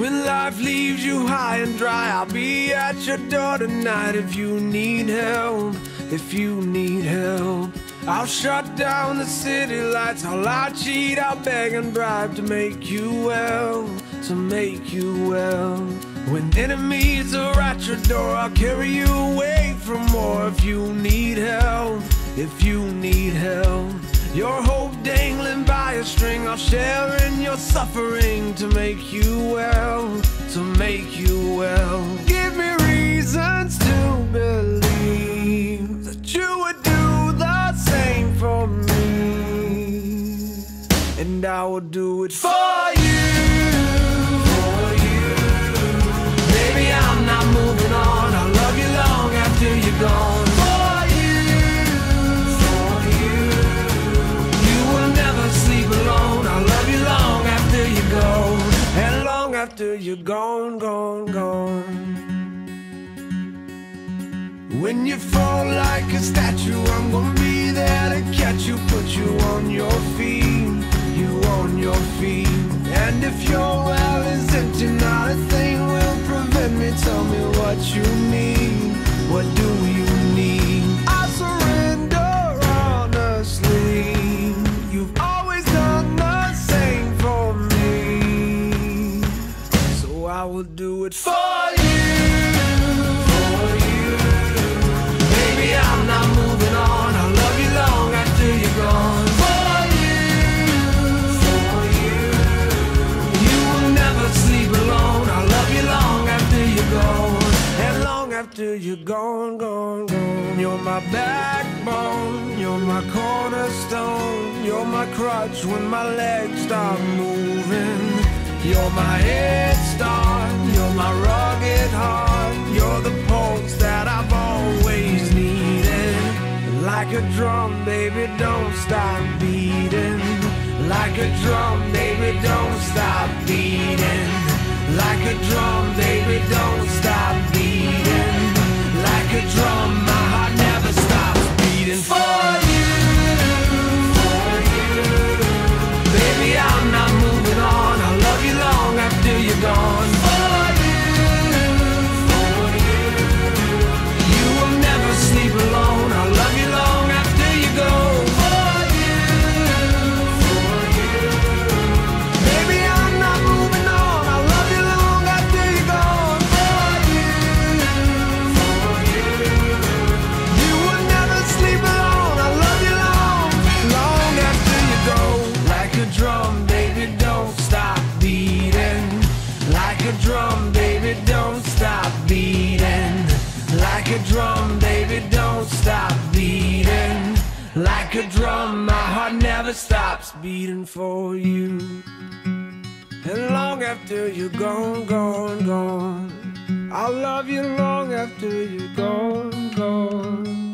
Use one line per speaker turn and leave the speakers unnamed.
When life leaves you high and dry, I'll be at your door tonight. If you need help, if you need help, I'll shut down the city lights. I'll lie, cheat, I'll beg and bribe to make you well, to make you well. When enemies are at your door, I'll carry you away from more. If you need help, if you need help, your hope dangling by a string, I'll share in your suffering to make you well, to make you well. Give me reasons to believe that you would do the same for me, and I will do it for you, for you. Baby, I'm not moving on. I'll love you long after you're gone. After you're gone, gone, gone. When you fall like a statue, I'm gonna be there to catch you, put you on your feet, you on your feet. And if your well is empty, not a thing will prevent me. Tell me what you need, what do you need? I surrender honestly. You've always done the same for me, I will do it for you, for you. Baby, I'm not moving on. I'll love you long after you're gone. For you. You will never sleep alone. I'll love you long after you're gone, and long after you're gone, gone, gone. You're my backbone, you're my cornerstone, you're my crutch when my legs stop moving. You're my head start, you're my rugged heart, you're the pulse that I've always needed. Like a drum, baby, don't stop beating. Like a drum, baby, don't stop beating. Like a drum, baby, don't stop beating. Like a drum, my heart never stops beating. For you, for you. Baby, I'm not moving on. I'll love you long after you're gone. For you. You will never sleep alone. I'll love you long after you go. For you. Baby, I'm not moving on. I'll love you long after you're gone. For you. You will never sleep alone. I'll love you long, long after you go. Like a drum, baby, don't stop beating. Like a drum, baby, don't stop beating. Like a drum, baby, don't stop beating. Like a drum, my heart never stops beating for you. And long after you're gone, gone, gone, I'll love you long after you're gone, gone.